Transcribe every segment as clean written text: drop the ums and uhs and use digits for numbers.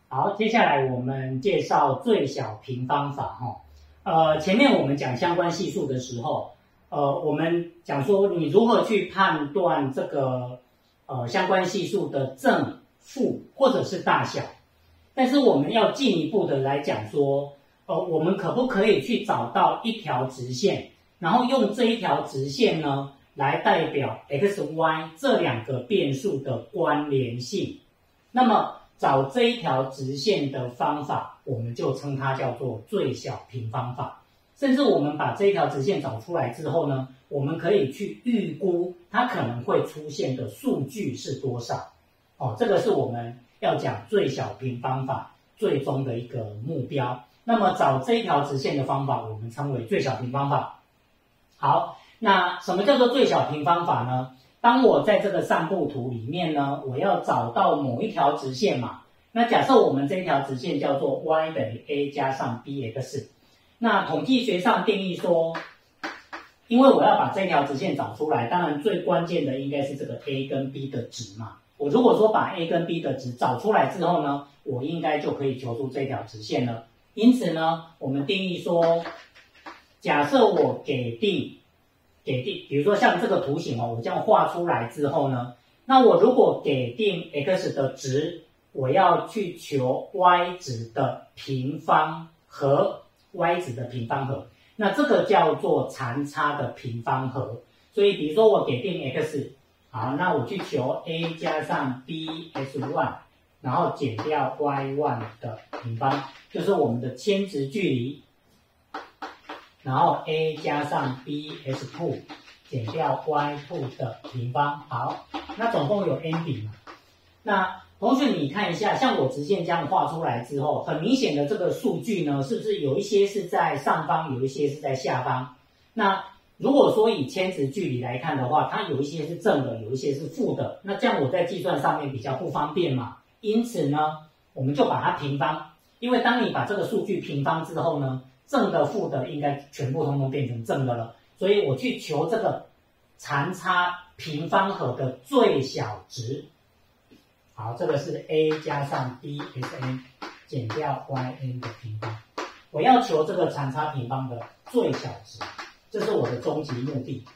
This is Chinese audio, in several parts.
好，接下来我们介绍最小平方法前面我们讲相关系数的时候，我们讲说你如何去判断这个相关系数的正、负或者是大小。但是我们要进一步的来讲说，我们可不可以去找到一条直线，然后用这一条直线呢来代表 x、y 这两个变数的关联性？那么找这一条直线的方法，我们就称它叫做最小平方法。甚至我们把这一条直线找出来之后呢，我们可以去预估它可能会出现的数据是多少。这个是我们要讲最小平方法最终的一个目标。那么找这一条直线的方法，我们称为最小平方法。好，那什么叫做最小平方法呢？当我在这个散布图里面呢，我要找到某一条直线嘛。那假设我们这一条直线叫做 y 等于 a 加上 bx。那统计学上定义说，因为我要把这条直线找出来，当然最关键的应该是这个 a 跟 b 的值嘛。我如果说把 a 跟 b 的值找出来之后呢，我应该就可以求出这条直线了。因此呢，我们定义说，假设我给定，比如说像这个图形我这样画出来之后呢，那我如果给定 x 的值，我要去求 y 值的平方和 y 值的平方和，那这个叫做残差的平方和。所以比如说我给定 x， 好，那我去求 a 加上 bs1， 然后减掉 y1 的平方，就是我们的牵值距离，然后 a 加上 bs2 减掉 y2 的平方。好，那总共有 n 笔嘛。那同学你看一下，像我直线这样画出来之后，很明显的这个数据呢，是不是有一些是在上方，有一些是在下方？那如果说以牵值距离来看的话，它有一些是正的，有一些是负的，那这样我在计算上面比较不方便嘛。因此呢，我们就把它平方，因为当你把这个数据平方之后呢，正的负的应该全部通通变成正的了，所以我去求这个残差平方和的最小值。好，这个是 a 加上 bsn 减掉 yn 的平方，我要求这个残差平方的最小值，这是我的终极目的。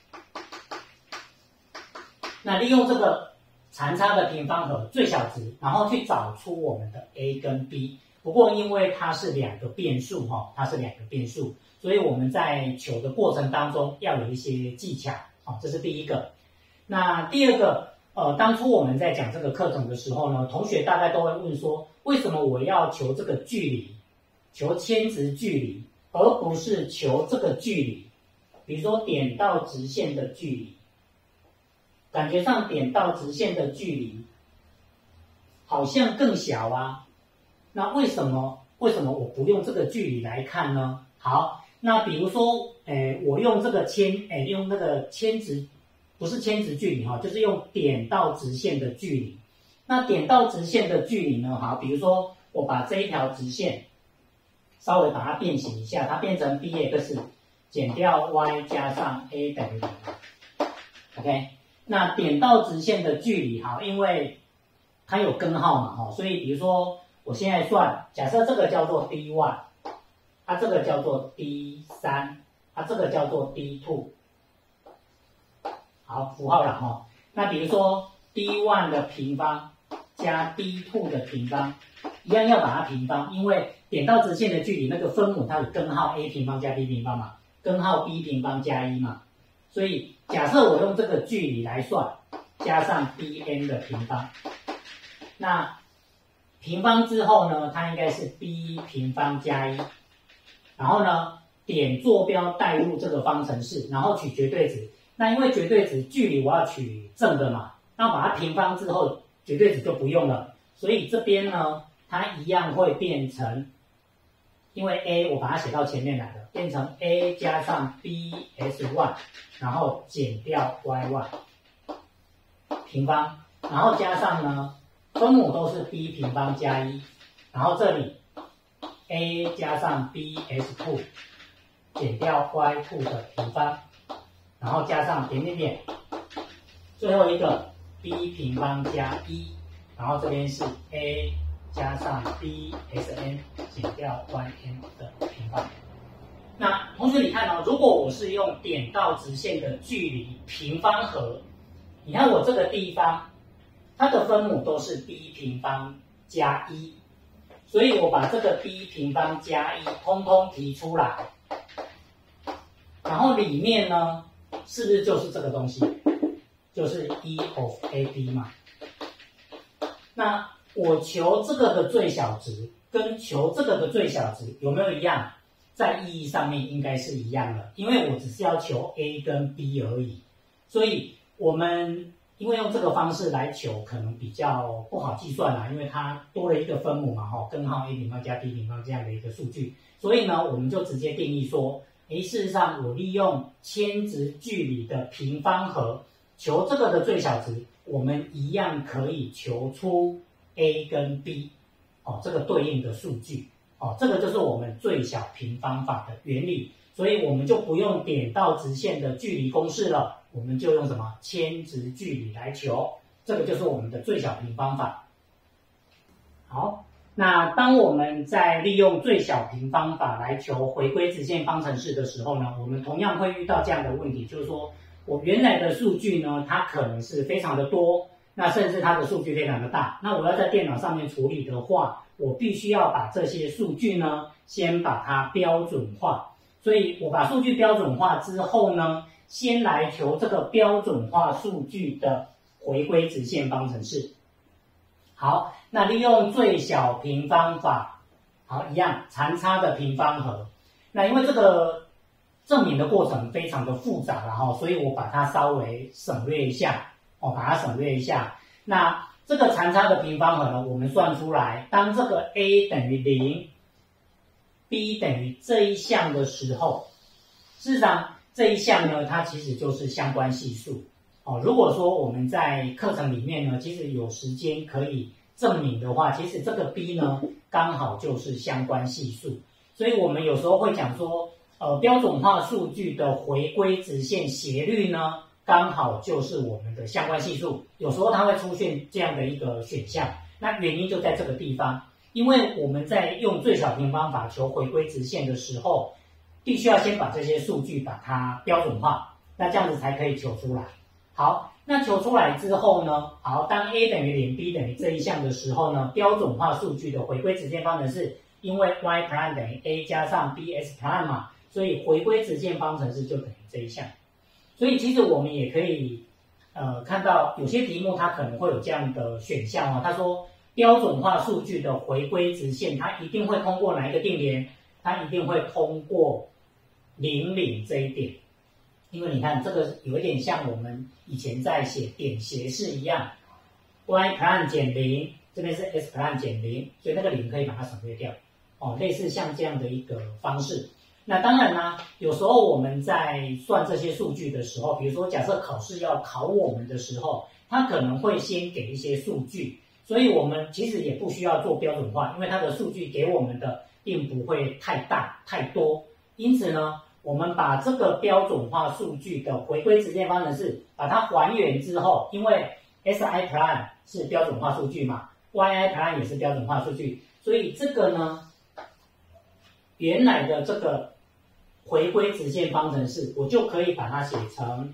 那利用这个残差的平方和最小值，然后去找出我们的 a 跟 b。不过因为它是两个变数所以我们在求的过程当中要有一些技巧。这是第一个。那第二个，当初我们在讲这个课程的时候呢，同学大概都会问说，为什么我要求这个距离，求牵值距离，而不是求这个距离？比如说点到直线的距离，感觉上点到直线的距离好像更小啊。那为什么我不用这个距离来看呢？好，那比如说，我用这个用那个牵值，不是牵值距离就是用点到直线的距离。那点到直线的距离呢？好，比如说我把这一条直线稍微把它变形一下，它变成 bx 减掉 y 加上 a 等于0。OK， 那点到直线的距离因为它有根号嘛所以比如说我现在算，假设这个叫做 D1， 它这个叫做 D3， 它这个叫做 D2。好，符号了那比如说 D1 的平方加 D2 的平方，一样要把它平方，因为点到直线的距离那个分母它有根号 a 平方加 b 平方嘛，根号 b 平方加1嘛，所以假设我用这个距离来算，加上 dn 的平方，那平方之后呢，它应该是 b 平方加1，然后呢，点坐标代入这个方程式，然后取绝对值。那因为绝对值距离我要取正的嘛，那把它平方之后，绝对值就不用了。所以这边呢，它一样会变成，因为 a 我把它写到前面来了，变成 a 加上 bs1， 然后减掉 y1 平方，然后加上呢，分母都是 b 平方加1，然后这里 a 加上 bs2 减掉 y2 的平方，然后加上点点点，最后一个 b 平方加1，然后这边是 a 加上 BSN 减掉 YN 的平方。那同学你看哦，如果我是用点到直线的距离平方和，你看我这个地方，它的分母都是 b 平方加1，所以我把这个 b 平方加1通通提出来，然后里面呢，是不是就是这个东西？就是 E of AB 嘛。那我求这个的最小值跟求这个的最小值有没有一样？在意义上面应该是一样的，因为我只是要求 A 跟 B 而已，所以我们因为用这个方式来求，可能比较不好计算啦，因为它多了一个分母嘛，根号 A 平方加 B 平方这样的一个数据，所以呢，我们就直接定义说，事实上我利用牵值距离的平方和求这个的最小值，我们一样可以求出 A 跟 B， 这个对应的数据。这个就是我们最小平方法的原理，所以我们就不用点到直线的距离公式了，我们就用什么牵值距离来求，这个就是我们的最小平方法。好，那当我们在利用最小平方法来求回归直线方程式的时候呢，我们同样会遇到这样的问题，就是说我原来的数据呢，它可能是非常的多，那甚至它的数据非常的大，那我要在电脑上面处理的话，我必须要把这些数据呢，先把它标准化。所以我把数据标准化之后呢，先来求这个标准化数据的回归直线方程式。好，那利用最小平方法，好，一样残差的平方和。那因为这个证明的过程非常的复杂了所以我把它稍微省略一下，那这个残差的平方和呢，我们算出来，当这个 A 等于0，B 等于这一项的时候，事实上这一项呢，它其实就是相关系数。如果说我们在课程里面呢，其实有时间可以证明的话，其实这个 B 呢，刚好就是相关系数。所以我们有时候会讲说，标准化数据的回归直线斜率呢，刚好就是我们的相关系数，有时候它会出现这样的一个选项，那原因就在这个地方，因为我们在用最小平方法求回归直线的时候，必须要先把这些数据把它标准化，那这样子才可以求出来。好，那求出来之后呢，好，当 A 等于0，B 等于这一项的时候呢，标准化数据的回归直线方程式，因为 y' 等于 A 加上 bs' 嘛，所以回归直线方程式就等于这一项。所以其实我们也可以看到有些题目它可能会有这样的选项他说标准化数据的回归直线，它一定会通过哪一个定点？它一定会通过00这一点。因为你看这个有一点像我们以前在写点斜式一样 ，y' 减0，这边是 s' 减0，所以那个0可以把它省略掉。类似像这样的一个方式。那当然啦，有时候我们在算这些数据的时候，比如说假设考试要考我们的时候，它可能会先给一些数据，所以我们其实也不需要做标准化，因为它的数据给我们的并不会太大太多。因此呢，我们把这个标准化数据的回归直线方程式把它还原之后，因为 SI' 是标准化数据嘛， YI' 也是标准化数据，所以这个呢，原来的这个回归直线方程式，我就可以把它写成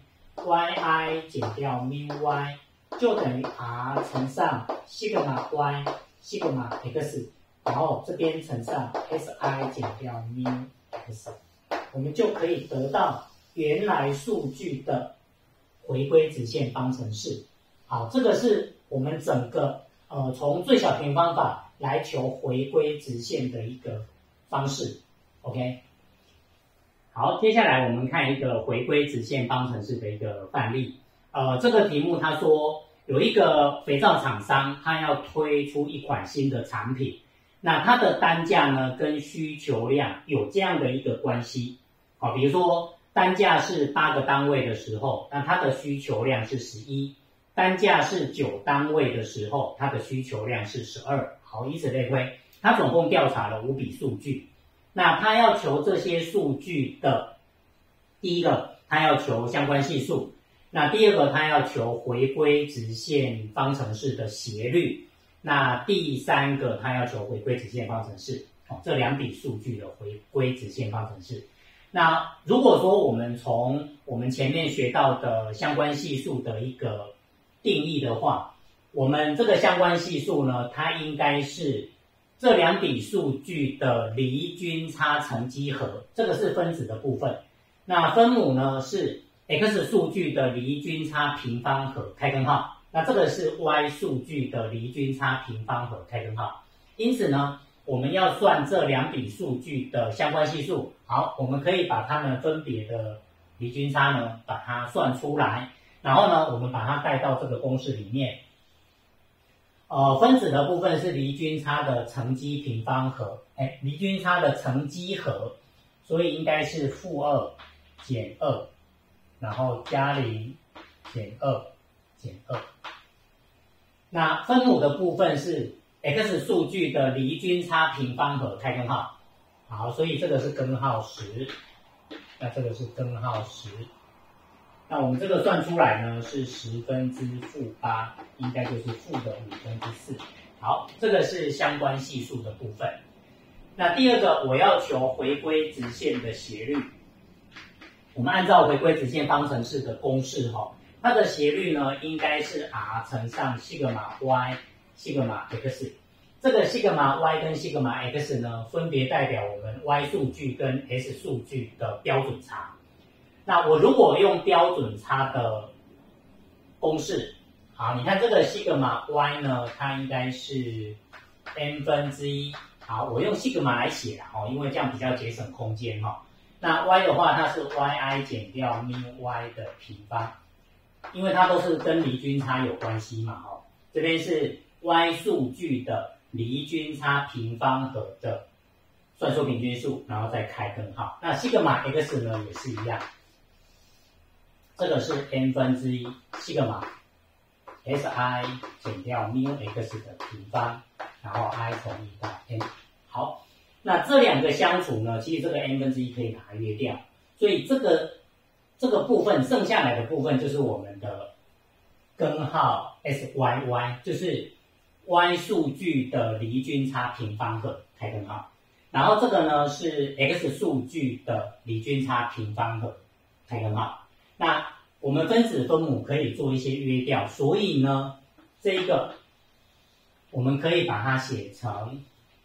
yi 减掉 μy 就等于 r 乘上 sigma y sigma x， 然后这边乘上 si 减掉 μx， 我们就可以得到原来数据的回归直线方程式。好，这个是我们整个从最小平方法来求回归直线的一个方式。OK。好，接下来我们看一个回归直线方程式的一个范例。这个题目他说有一个肥皂厂商，他要推出一款新的产品，那它的单价呢跟需求量有这样的一个关系。比如说单价是8个单位的时候，那它的需求量是11；单价是9单位的时候，它的需求量是12。好，以此类推，他总共调查了5笔数据。那他要求这些数据的，第一个他要求相关系数，那第二个他要求回归直线方程式的斜率， 那第三个它要求回归直线方程式，这两笔数据的回归直线方程式。那如果说我们从我们前面学到的相关系数的一个定义的话，我们这个相关系数呢，它应该是这两笔数据的离均差乘积和，这个是分子的部分。那分母呢是 x 数据的离均差平方和开根号，那这个是 y 数据的离均差平方和开根号。因此呢，我们要算这两笔数据的相关系数，好，我们可以把它们分别的离均差呢，把它算出来，然后呢，我们把它带到这个公式里面。分子的部分是离均差的乘积平方和，离均差的乘积和，所以应该是-2减2，然后加0减2减2。那分母的部分是 x 数据的离均差平方和开根号，好，所以这个是根号10，那这个是根号10。那我们这个算出来呢是10^-8，应该就是-4/5。好，这个是相关系数的部分。那第二个，我要求回归直线的斜率。我们按照回归直线方程式的公式它的斜率呢应该是 r 乘上西格玛 y 西格玛 x。这个西格玛 y 跟西格玛 x 呢，分别代表我们 y 数据跟 s 数据的标准差。那我如果用标准差的公式，好，你看这个西格玛 y 呢，它应该是 n⁻1。好，我用西格玛来写啦，因为这样比较节省空间那 y 的话，它是 yi 减掉 μy 的平方，因为它都是跟离均差有关系嘛这边是 y 数据的离均差平方和的算术平均数，然后再开根号。那西格玛 x 呢也是一样。这个是 n⁻1西格玛 si 减掉 μx 的平方，然后 i 从1到 n。好，那这两个相除呢，其实这个 n⁻1可以把它约掉，所以这个部分剩下来的部分就是我们的根号 syy， 就是 y 数据的离均差平方和开根号，然后这个呢是 x 数据的离均差平方和开根号。那我们分子分母可以做一些约调，所以呢，这一个我们可以把它写成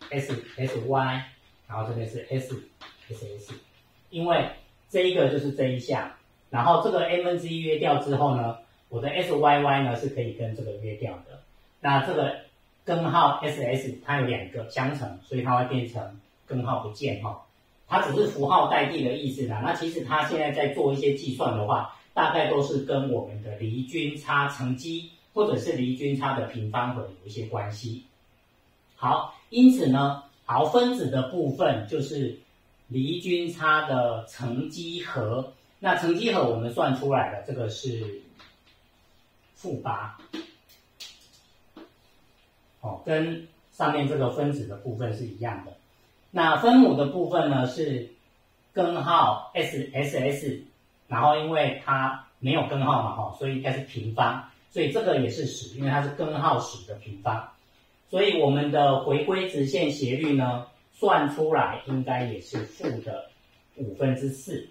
sy， 然后这边是 ss， 因为这一个就是这一项，然后这个 n⁻1约掉之后呢，我的 syy 呢是可以跟这个约掉的。那这个根号 ss 它有两个相乘，所以它会变成根号不见它只是符号代替的意思啦。那其实它现在在做一些计算的话，大概都是跟我们的离均差乘积或者是离均差的平方和有一些关系。好，因此呢，分子的部分就是离均差的乘积和，那乘积和我们算出来的这个是-8，跟上面这个分子的部分是一样的。那分母的部分呢是根号 ss， 然后因为它没有根号嘛所以应该是平方，所以这个也是10，因为它是根号10的平方，所以我们的回归直线斜率呢算出来应该也是-4/5。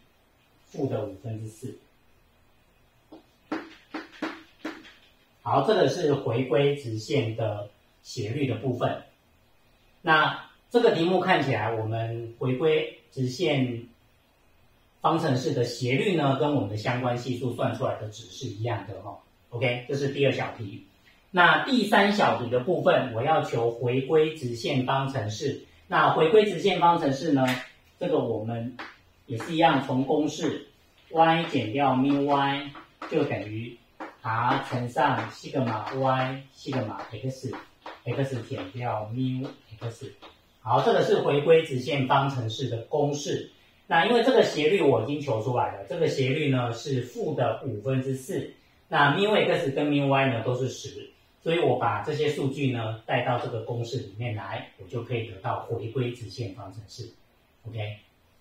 好，这个是回归直线的斜率的部分。那这个题目看起来，我们回归直线方程式的斜率呢，跟我们的相关系数算出来的值是一样的OK， 这是第二小题。那第三小题的部分，我要求回归直线方程式。那回归直线方程式呢，这个我们也是一样，从公式 y 减掉 μy 就等于 r 乘上西格玛 y 西格玛 x 减掉 μx。好，这个是回归直线方程式的公式。那因为这个斜率我已经求出来了，这个斜率呢是-4/5。那 μx 跟 μy 呢都是10，所以我把这些数据呢带到这个公式里面来，我就可以得到回归直线方程式。OK。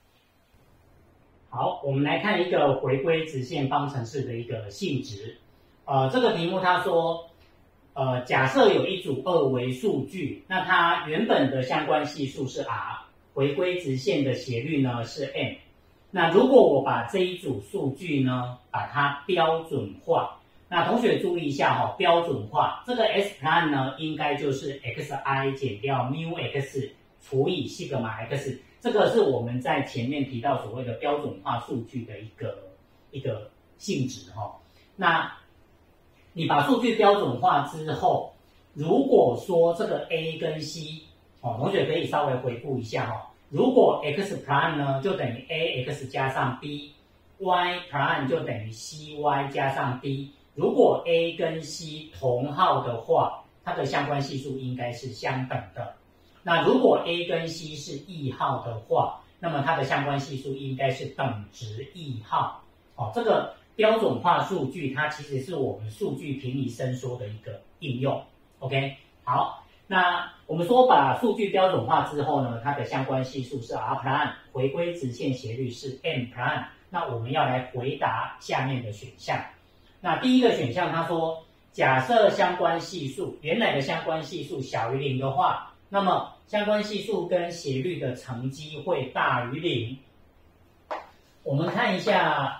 好，我们来看一个回归直线方程式的一个性质。这个题目他说， 假设有一组二维数据，那它原本的相关系数是 r， 回归直线的斜率呢是 m。那如果我把这一组数据呢，把它标准化，那同学注意一下哈，标准化这个 S-plan 呢，应该就是 xi 减掉 μx 除以西格玛 x， 这个是我们在前面提到所谓的标准化数据的一个性质哈。那你把数据标准化之后，如果说这个 A 跟 C， 同学可以稍微回顾一下哈。如果 x prime 呢就等于 ax 加上 b，y prime 就等于 cy 加上 b。如果 A 跟 C 同号的话，它的相关系数应该是相等的。那如果 A 跟 C 是异号的话，那么它的相关系数应该是等值异号。这个标准化数据它其实是我们数据平移伸缩的一个应用。OK， 好。那我们说把数据标准化之后呢，它的相关系数是 r'， 回归直线斜率是 m'。那我们要来回答下面的选项。那第一个选项他说，假设相关系数原来的相关系数小于0的话，那么相关系数跟斜率的乘积会大于0。我们看一下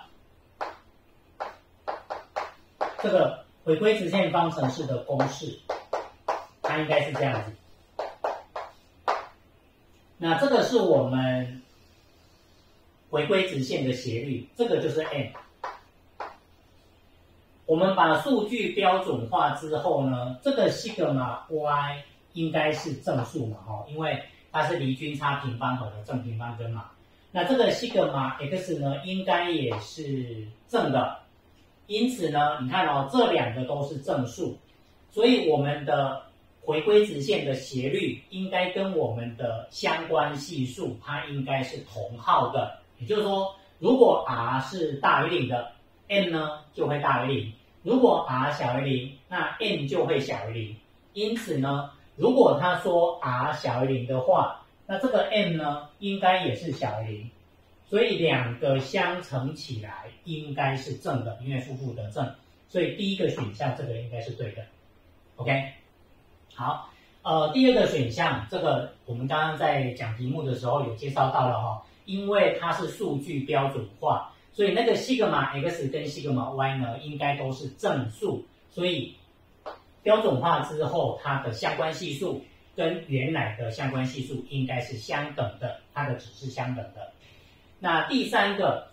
这个回归直线方程式的公式。它应该是这样子。那这个是我们回归直线的斜率，这个就是 m。我们把数据标准化之后呢，这个西格玛 y 应该是正数嘛，因为它是离均差平方和的正平方根嘛。那这个西格玛 x 呢，应该也是正的。因此呢，你看这两个都是正数，所以我们的回归直线的斜率应该跟我们的相关系数它应该是同号的，也就是说，如果 r 是大于0的 ，m 呢就会大于0；如果 r 小于0，那 m 就会小于0。因此呢，如果他说 r 小于0的话，那这个 m 呢应该也是小于0，所以两个相乘起来应该是正的，因为负负得正，所以第一个选项这个应该是对的。OK。好，第二个选项，这个我们刚刚在讲题目的时候有介绍到了因为它是数据标准化，所以那个西格玛 x 跟西格玛 y 呢，应该都是正数，所以标准化之后，它的相关系数跟原来的相关系数应该是相等的，它的值是相等的。那第三个，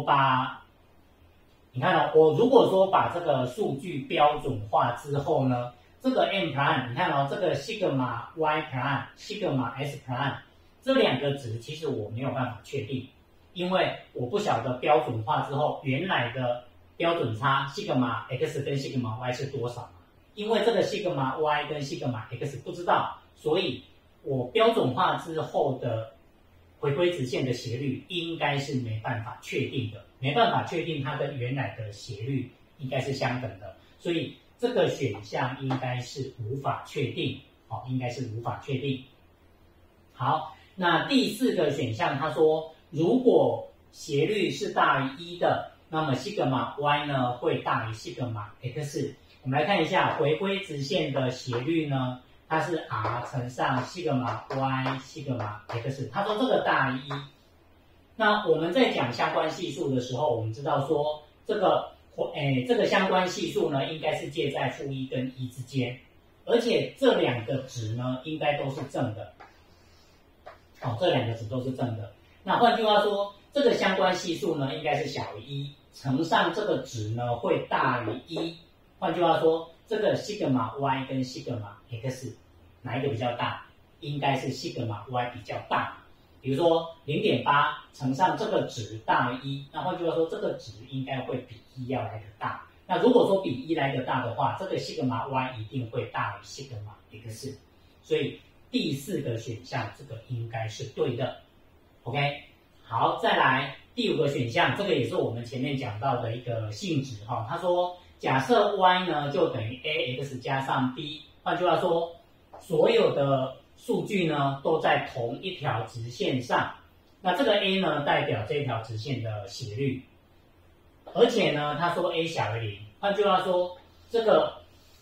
你看我如果说把这个数据标准化之后呢，这个 m'， 你看这个西格玛 y'、西格玛 s'， 这两个值其实我没有办法确定，因为我不晓得标准化之后原来的标准差西格玛 x 跟西格玛 y 是多少嘛？因为这个西格玛 y 跟西格玛 x 不知道，所以我标准化之后的回归直线的斜率应该是没办法确定的，没办法确定它跟原来的斜率应该是相等的，所以这个选项应该是无法确定，应该是无法确定。好，那第四个选项，他说，如果斜率是大于1的，那么西格玛 y 呢会大于西格玛 x。我们来看一下回归直线的斜率呢，它是 r 乘上西格玛 y 西格玛 x。他说这个大于1。那我们在讲相关系数的时候，我们知道说这个相关系数呢，应该是介在负1跟1之间，而且这两个值呢，应该都是正的。这两个值都是正的。那换句话说，这个相关系数呢，应该是小于1，乘上这个值呢，会大于1。换句话说，这个西格玛 y 跟西格玛 x 哪一个比较大？应该是西格玛 y 比较大。比如说 0.8 乘上这个值大于1，那换句话说，这个值应该会比1要来得大。那如果说比1来得大的话，这个西格玛 y 一定会大于西格玛 x。所以第四个选项这个应该是对的。OK， 好，再来第5个选项，这个也是我们前面讲到的一个性质他说，假设 y 呢就等于 ax 加上 b， 换句话说，所有的数据呢都在同一条直线上，那这个 a 呢代表这条直线的斜率，而且呢他说 a 小于0，换句话说，这个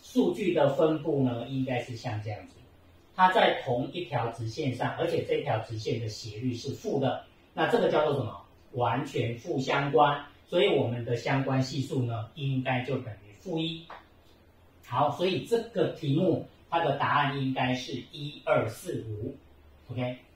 数据的分布呢，应该是像这样子，它在同一条直线上，而且这条直线的斜率是负的，那这个叫做什么？完全负相关，所以我们的相关系数呢，应该就等于-1。好，所以这个题目它的答案应该是1245 ，OK。